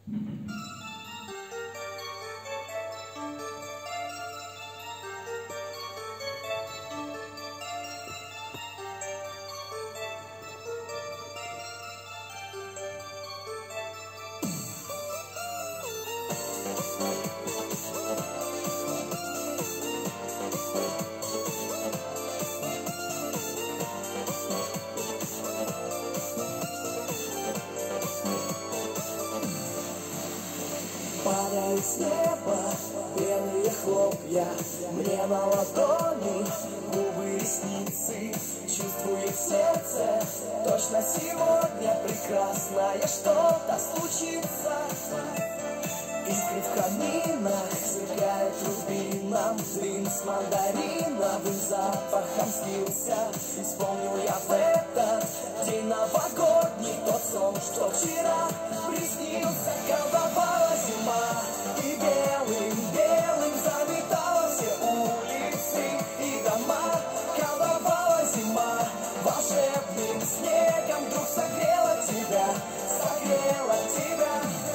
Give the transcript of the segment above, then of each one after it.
Падают с неба белые хлопья мне на ладони, губы, ресницы. Чувствую в сердце, точно сегодня прекрасное что-то случится. Искры в каминах сверкают рубином, дым с мандариновым запахом слился. Исполнил я в этот день новогодний тот сон, что вчера приснился. Колдовала зима и белым заметала все улицы и дома. Колдовала зима волшебным снегом, вдруг согрела тебя, согрела тебя.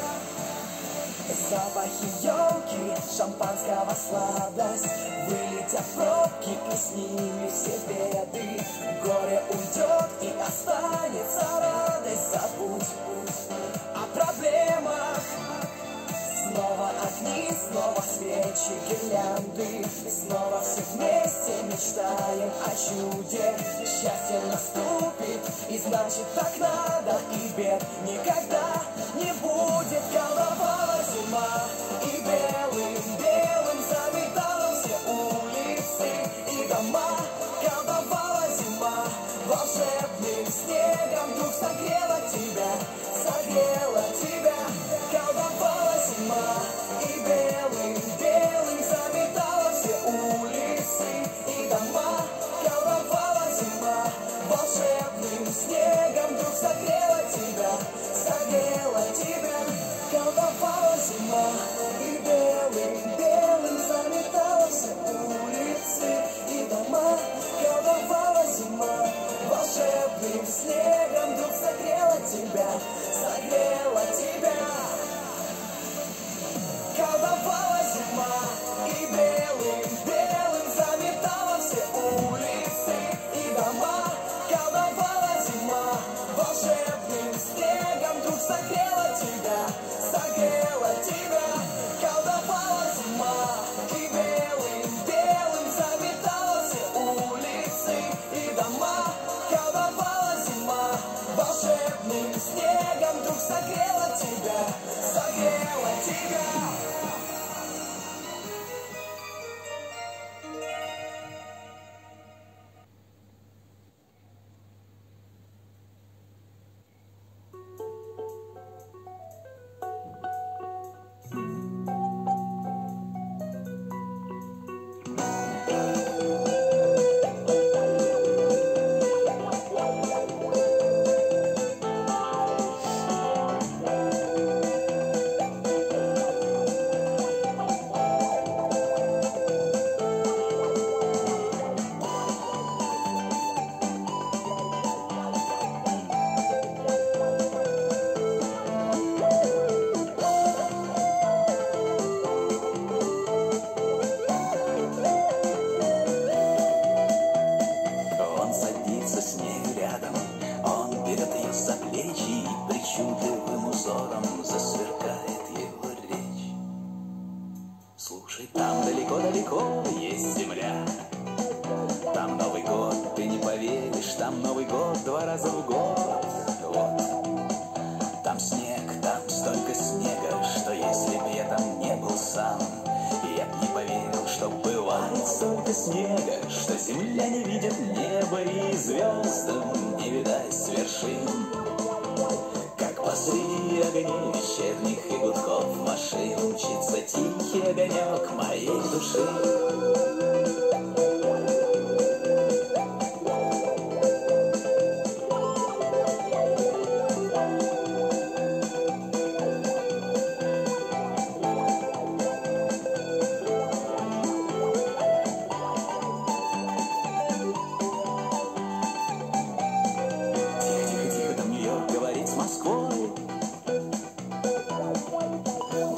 Запахи елки, шампанского сладость, вылетят пробки и с ними все беды. Горе уйдет и останется радость, забудь о проблемах. Снова огни, снова свечи, гирлянды, снова все вместе мечтаем о чуде. Счастье наступит, и значит так надо, и бед никогда не будет. Колдовала зима и белым заметала все улицы и дома. Колдовала зима волшебным снегом, вдруг согрела тебя, согрела тебя. Колдовала зима и белым заметала все улицы и дома. Колдовала зима волшебным снегом, вдруг согрела тебя, согрела тебя. Колдовала зима и белым заметала все улицы и дома. Колдовала зима волшебным снегом, вдруг согрела тебя, согрела тебя. Колдовала зима и белым заметала все улицы и дома. Колдовала зима волшебным снегом, вдруг согрела тебя, согрела тебя. Колдовала зима и белым заметала все улицы и дома. Колдовала зима волшебным снегом, вдруг согрела тебя, согрела тебя. Слушай, там далеко-далеко есть земля. Там Новый год, ты не поверишь, там Новый год 2 раза в год. Вот. Там снег, там столько снега, что если б я там не был сам, я б не поверил, что бывает столько снега, что земля не видит неба и звездам не видать с вершин. Посреди огней вечерних и гудков машин мчится тихий огонек моей души. Тихо-тихо-тихо, там Нью-Йорк говорит с Москвой.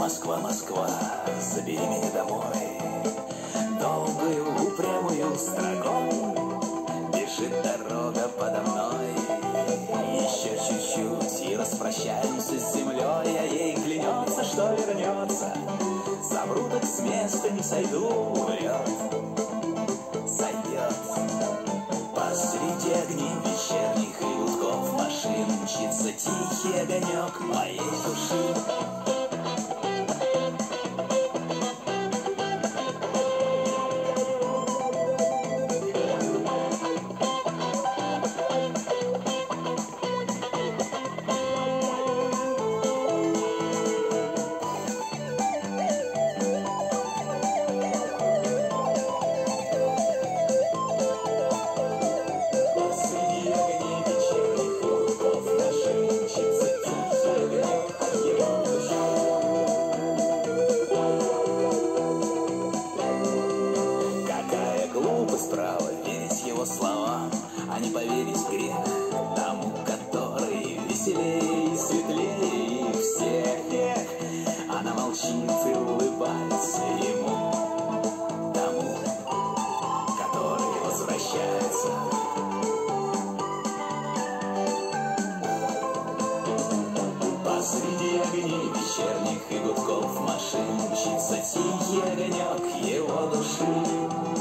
Москва, Москва, забери меня домой. Долгую упрямую строкой бежит дорога подо мной. Еще чуть-чуть и распрощаемся с землей, а ей клянется, что вернется. Совру, так с места не сойду, врет, сойдет. Посреди огней вечерних и гудков машин мчится тихий огонек моей души. Право верить его словам, а не поверить грех тому, который веселее и светлее их всех. Она молчит и улыбается ему, тому, который возвращается. Посреди огней вечерних и гудков машин мчится тихий огонек его души.